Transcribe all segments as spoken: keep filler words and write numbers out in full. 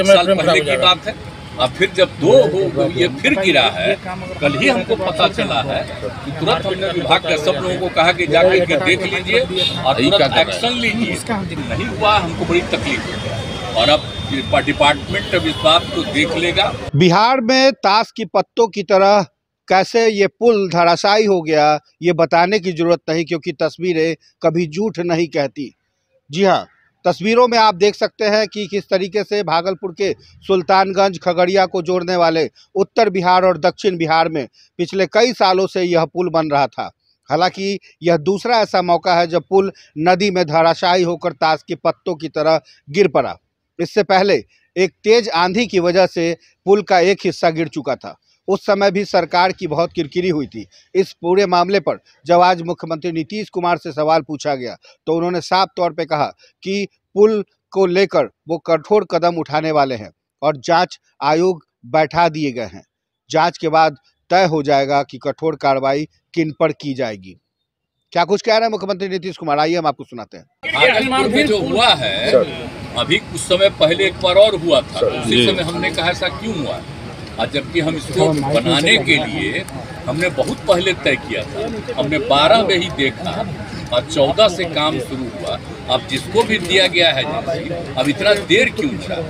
साल पहले की बात है। अब फिर जब दो हो ये फिर गिरा है, कल ही हमको पता चला है कि तुरंत हमने विभाग के सब लोगों को कहा कि जाकर के देख लीजिए और तुरंत एक्शन लीजिए। नहीं हुआ, हमको बड़ी तकलीफ है और अब डिपार्टमेंट अब इस बात को देख लेगा। बिहार में ताश की पत्तों की तरह कैसे ये पुल धराशायी हो गया ये बताने की जरूरत नहीं, क्योंकि तस्वीरें कभी झूठ नहीं कहती। जी हाँ, तस्वीरों में आप देख सकते हैं कि किस तरीके से भागलपुर के सुल्तानगंज खगड़िया को जोड़ने वाले उत्तर बिहार और दक्षिण बिहार में पिछले कई सालों से यह पुल बन रहा था। हालांकि यह दूसरा ऐसा मौका है जब पुल नदी में धराशायी होकर ताश के पत्तों की तरह गिर पड़ा। इससे पहले एक तेज आंधी की वजह से पुल का एक हिस्सा गिर चुका था। उस समय भी सरकार की बहुत किरकिरी हुई थी। इस पूरे मामले पर जब आज मुख्यमंत्री नीतीश कुमार से सवाल पूछा गया तो उन्होंने साफ तौर पे कहा कि पुल को लेकर वो कठोर कदम उठाने वाले हैं और जांच आयोग बैठा दिए गए हैं। जांच के बाद तय हो जाएगा कि कठोर कार्रवाई किन पर की जाएगी। क्या कुछ कह रहे हैं मुख्यमंत्री नीतीश कुमार, आइए हम आपको सुनाते हैं। जो हुआ है अभी कुछ समय पहले एक बार और हुआ था, उसी समय हमने कहा ऐसा क्यों हुआ, और जबकि हम इसको बनाने के लिए हमने बहुत पहले तय किया था। हमने बारह में ही देखा और चौदह से काम शुरू हुआ। अब जिसको भी दिया गया है जैसे अब इतना देर क्यों हुआ,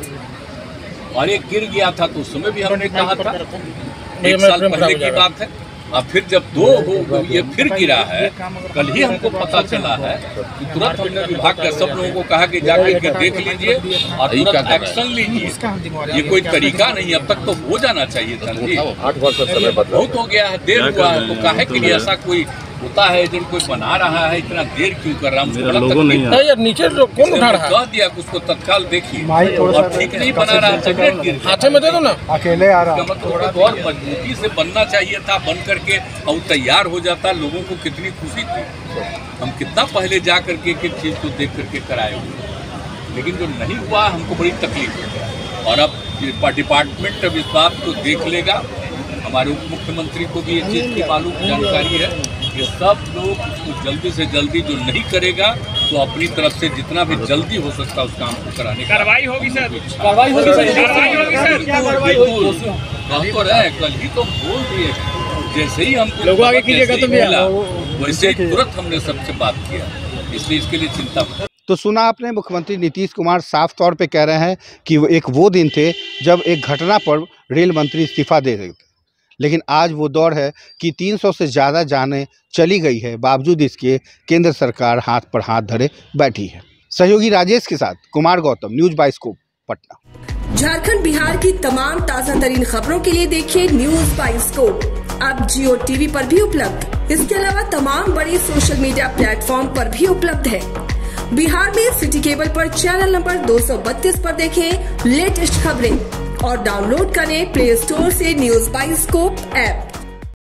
और ये गिर गया था तो उस समय भी हमने कहा था, एक साल पहले की बात है। अब फिर जब दो हो ये फिर गिरा है, कल ही हमको पता चला है कि तुरंत हमने विभाग के सब लोगों को कहा कि जाकर के देख लीजिए और तुरंत एक्शन लीजिए। ये कोई तरीका नहीं, अब तक तो हो जाना चाहिए था जी। आठ वर्ष समय बहुत हो गया है, देर हुआ है, तो काहे के लिए ऐसा कोई होता है जब कोई बना रहा है इतना देर क्यों कर रहा है। यार नीचे कौन उठा रहा है, कह दिया उसको तत्काल देखिए, और ठीक नहीं बना रहा है, हाथ में दे दो ना, अकेले आ रहा है। और मजबूती से बनना चाहिए था, बन करके और तैयार हो जाता, लोगों को कितनी खुशी थी। हम कितना पहले जा करके एक एक चीज को देख करके कराए हुए, लेकिन जो नहीं हुआ हमको बड़ी तकलीफ है और अब डिपार्टमेंट अब इस बात को देख लेगा। हमारे उप मुख्यमंत्री को भी इस चीज की मालूम जानकारी है कि सब लोग उसको जल्दी से जल्दी जो नहीं करेगा तो अपनी तरफ से जितना भी जल्दी हो सकता है उस काम को कराने का कार्रवाई होगी सर। कार्रवाई होगी सर, कार्रवाई होगी सर, क्या कार्रवाई होगी कल तो रहे, कल ही तो बोल दिए। जैसे ही हमको लोगों आगे कीजिएगा तो मिला, वैसे ही तुरंत हमने सबसे बात किया, इसलिए इसके लिए चिंता। तो सुना आपने, मुख्यमंत्री नीतीश कुमार साफ तौर पे कह रहे हैं कि वो एक वो दिन थे जब एक घटना पर रेल मंत्री इस्तीफा दे रहे थे, लेकिन आज वो दौर है कि तीन सौ से ज़्यादा जानें चली गई है, बावजूद इसके केंद्र सरकार हाथ पर हाथ धरे बैठी है। सहयोगी राजेश के साथ कुमार गौतम, न्यूज बाइस्कोप, पटना। झारखंड बिहार की तमाम ताज़ा तरीन खबरों के लिए देखिए न्यूज बाइस्कोप अब जियो टीवी पर भी उपलब्ध। इसके अलावा तमाम बड़े सोशल मीडिया प्लेटफॉर्म पर भी उपलब्ध है। बिहार में सिटी केबल पर चैनल नंबर दो सौ बत्तीस पर देखें लेटेस्ट खबरें और डाउनलोड करें प्ले स्टोर से न्यूज बाइस्कोप ऐप।